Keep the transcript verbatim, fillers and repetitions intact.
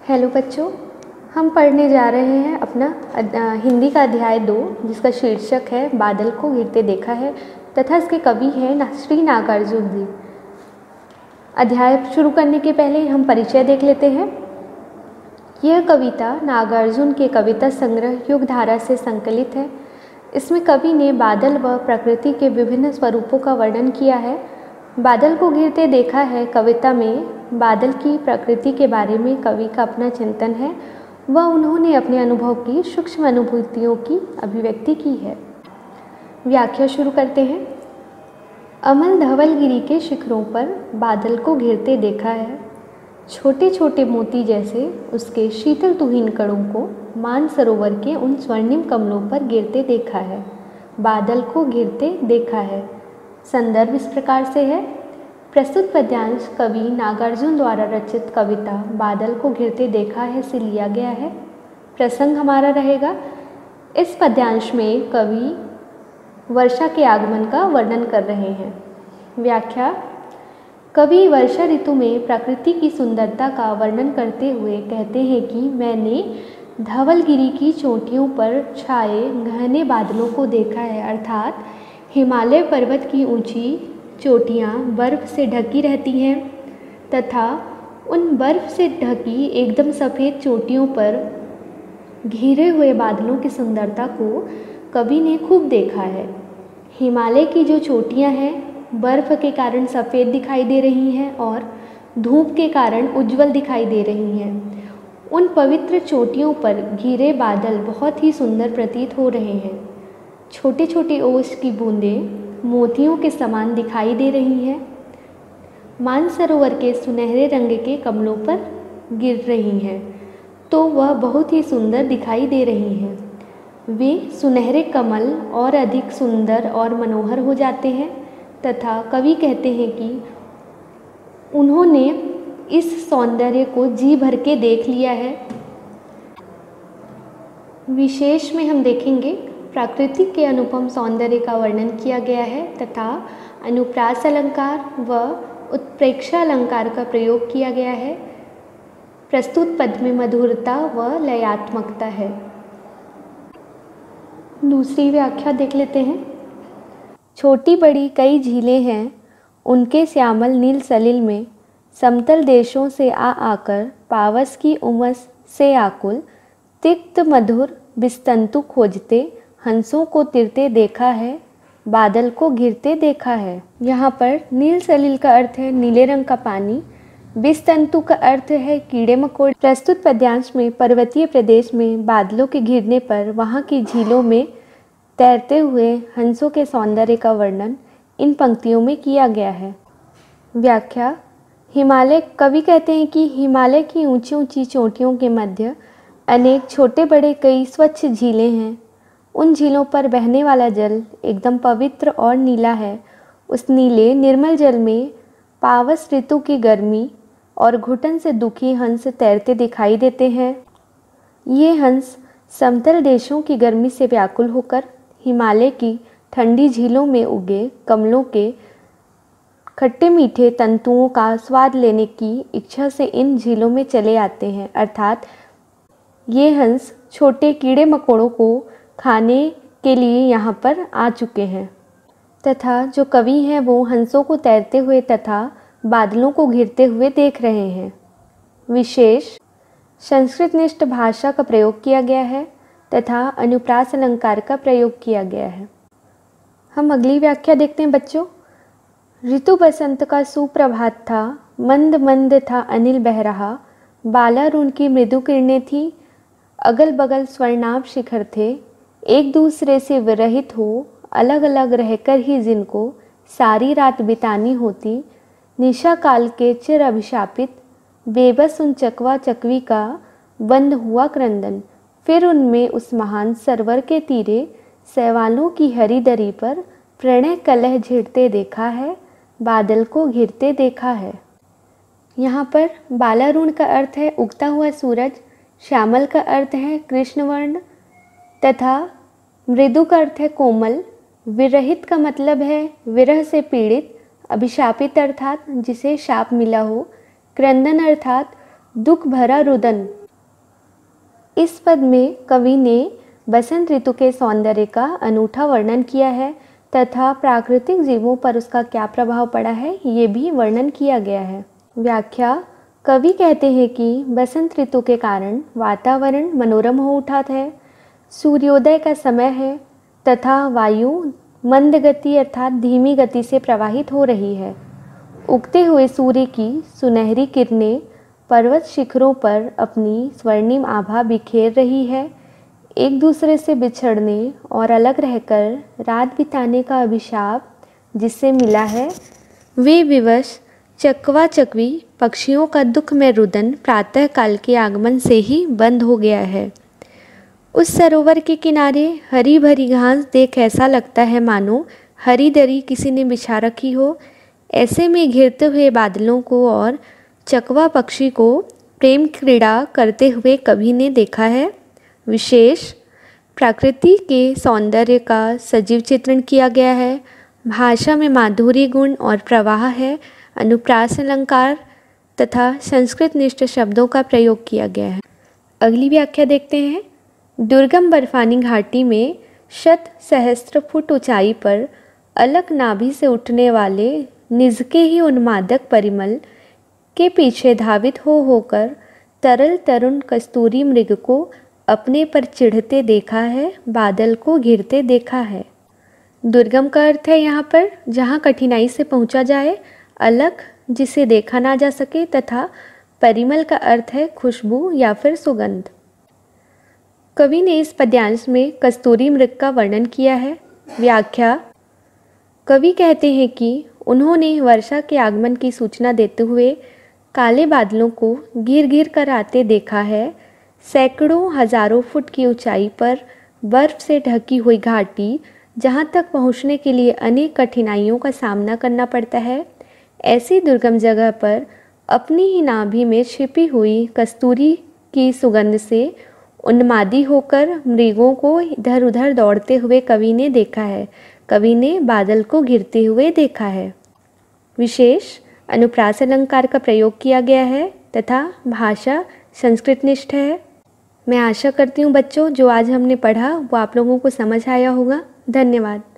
Hello बच्चों, हम पढ़ने जा रहे हैं अपना अ, हिंदी का अध्याय दो, जिसका शीर्षक है बादल को गिरते देखा है तथा इसके कवि हैं ना- श्री नागार्जुन जी। अध्याय शुरू करने के पहले हम परिचय देख लेते हैं। यह कविता नागार्जुन के कविता संग्रह युगधारा से संकलित है। इसमें कवि ने बादल व प्रकृति के विभिन्न स्वरूपों का वर्णन किया है। बादल को गिरते देखा है कविता में बादल की प्रकृति के बारे में कवि का अपना चिंतन है व उन्होंने अपने अनुभव की सूक्ष्म अनुभूतियों की अभिव्यक्ति की है। व्याख्या शुरू करते हैं। अमल धवलगिरी के शिखरों पर बादल को घिरते देखा है। छोटे छोटे मोती जैसे उसके शीतल तुहीन कणों को मानसरोवर के उन स्वर्णिम कमलों पर गिरते देखा है। बादल को घिरते देखा है। संदर्भ इस प्रकार से है। प्रस्तुत पद्यांश कवि नागार्जुन द्वारा रचित कविता बादल को घिरते देखा है से लिया गया है। प्रसंग हमारा रहेगा। इस पद्यांश में कवि वर्षा के आगमन का वर्णन कर रहे हैं। व्याख्या। कवि वर्षा ऋतु में प्रकृति की सुंदरता का वर्णन करते हुए कहते हैं कि मैंने धवलगिरी की चोटियों पर छाए घने बादलों को देखा है, अर्थात हिमालय पर्वत की ऊंची चोटियाँ बर्फ़ से ढकी रहती हैं तथा उन बर्फ़ से ढकी एकदम सफ़ेद चोटियों पर घिरे हुए बादलों की सुंदरता को कवि ने खूब देखा है। हिमालय की जो चोटियाँ हैं बर्फ़ के कारण सफ़ेद दिखाई दे रही हैं और धूप के कारण उज्जवल दिखाई दे रही हैं। उन पवित्र चोटियों पर घिरे बादल बहुत ही सुंदर प्रतीत हो रहे हैं। छोटे छोटे ओस की बूंदें मोतियों के समान दिखाई दे रही हैं। मानसरोवर के सुनहरे रंग के कमलों पर गिर रही हैं तो वह बहुत ही सुंदर दिखाई दे रही हैं। वे सुनहरे कमल और अधिक सुंदर और मनोहर हो जाते हैं तथा कवि कहते हैं कि उन्होंने इस सौंदर्य को जी भर के देख लिया है। विशेष में हम देखेंगे प्रकृति के अनुपम सौंदर्य का वर्णन किया गया है तथा अनुप्रास अलंकार व उत्प्रेक्षा अलंकार का प्रयोग किया गया है। प्रस्तुत पद में मधुरता व लयात्मकता है। दूसरी व्याख्या देख लेते हैं। छोटी बड़ी कई झीलें हैं, उनके श्यामल नील सलिल में समतल देशों से आ आकर पावस की उमस से आकुल तिक्त मधुर बिस्तंतु खोजते हंसों को तिरते देखा है। बादल को घिरते देखा है। यहाँ पर नील सलिल का अर्थ है नीले रंग का पानी, बिस्तंतु का अर्थ है कीड़े मकोड़े। प्रस्तुत पद्यांश में पर्वतीय प्रदेश में बादलों के घिरने पर वहाँ की झीलों में तैरते हुए हंसों के सौंदर्य का वर्णन इन पंक्तियों में किया गया है। व्याख्या। हिमालय कवि कहते हैं कि हिमालय की ऊंची ऊंची चोटियों के मध्य अनेक छोटे बड़े कई स्वच्छ झीलें हैं। उन झीलों पर बहने वाला जल एकदम पवित्र और नीला है। उस नीले निर्मल जल में पावस ऋतु की गर्मी और घुटन से दुखी हंस तैरते दिखाई देते हैं। ये हंस समतल देशों की गर्मी से व्याकुल होकर हिमालय की ठंडी झीलों में उगे कमलों के खट्टे मीठे तंतुओं का स्वाद लेने की इच्छा से इन झीलों में चले आते हैं, अर्थात ये हंस छोटे कीड़े मकोड़ों को खाने के लिए यहाँ पर आ चुके हैं तथा जो कवि हैं वो हंसों को तैरते हुए तथा बादलों को घिरते हुए देख रहे हैं। विशेष संस्कृतनिष्ठ भाषा का प्रयोग किया गया है तथा अनुप्रास अलंकार का प्रयोग किया गया है। हम अगली व्याख्या देखते हैं बच्चों। ऋतु बसंत का सुप्रभात था, मंद मंद था अनिल बह रहा, बालारुण की मृदु किरणें थी, अगल बगल स्वर्णाभ शिखर थे, एक दूसरे से विरहित हो अलग अलग रहकर ही जिनको सारी रात बितानी होती, निशा काल के चिर अभिशापित बेबस उन चकवा चकवी का बंद हुआ क्रंदन। फिर उनमें उस महान सरोवर के तीरे सैवालों की हरी दरी पर प्रणय कलह झिड़ते देखा है। बादल को घिरते देखा है। यहाँ पर बालारुण का अर्थ है उगता हुआ सूरज, श्यामल का अर्थ है कृष्णवर्ण तथा मृदु का अर्थ है कोमल, विरहित का मतलब है विरह से पीड़ित, अभिशापित अर्थात जिसे शाप मिला हो, क्रंदन अर्थात दुख भरा रुदन। इस पद में कवि ने बसंत ऋतु के सौंदर्य का अनूठा वर्णन किया है तथा प्राकृतिक जीवों पर उसका क्या प्रभाव पड़ा है ये भी वर्णन किया गया है। व्याख्या। कवि कहते हैं कि बसंत ऋतु के कारण वातावरण मनोरम हो उठा है, सूर्योदय का समय है तथा वायु मंद गति अर्थात धीमी गति से प्रवाहित हो रही है। उगते हुए सूर्य की सुनहरी किरणें पर्वत शिखरों पर अपनी स्वर्णिम आभा बिखेर रही है। एक दूसरे से बिछड़ने और अलग रहकर रात बिताने का अभिशाप जिससे मिला है, वे विवश चकवा चकवी पक्षियों का दुख में रुदन प्रातः काल के आगमन से ही बंद हो गया है। उस सरोवर के किनारे हरी भरी घास देख ऐसा लगता है मानो हरी दरी किसी ने बिछा रखी हो। ऐसे में घिरते हुए बादलों को और चकवा पक्षी को प्रेम क्रीड़ा करते हुए कवि ने देखा है। विशेष प्रकृति के सौंदर्य का सजीव चित्रण किया गया है। भाषा में माधुर्य गुण और प्रवाह है। अनुप्रास अलंकार तथा संस्कृत निष्ठ शब्दों का प्रयोग किया गया है। अगली व्याख्या देखते हैं। दुर्गम बर्फानी घाटी में शत सहस्त्र फुट ऊंचाई पर अलग नाभि से उठने वाले निज के ही उन्मादक परिमल के पीछे धावित हो होकर तरल तरुण कस्तूरी मृग को अपने पर चिढ़ते देखा है, बादल को घिरते देखा है। दुर्गम का अर्थ है यहाँ पर जहाँ कठिनाई से पहुँचा जाए, अलग जिसे देखा ना जा सके तथा परिमल का अर्थ है खुशबू या फिर सुगंध। कवि ने इस पद्यांश में कस्तूरी मृग का वर्णन किया है। व्याख्या। कवि कहते हैं कि उन्होंने वर्षा के आगमन की सूचना देते हुए काले बादलों को घिर घिर कर आते देखा है। सैकड़ों हजारों फुट की ऊंचाई पर बर्फ से ढकी हुई घाटी जहां तक पहुंचने के लिए अनेक कठिनाइयों का सामना करना पड़ता है, ऐसी दुर्गम जगह पर अपनी ही नाभि में छिपी हुई कस्तूरी की सुगंध से उन्मादी होकर मृगों को इधर उधर दौड़ते हुए कवि ने देखा है। कवि ने बादल को घिरते हुए देखा है। विशेष अनुप्रास अलंकार का प्रयोग किया गया है तथा भाषा संस्कृत निष्ठ है। मैं आशा करती हूँ बच्चों जो आज हमने पढ़ा वो आप लोगों को समझ आया होगा। धन्यवाद।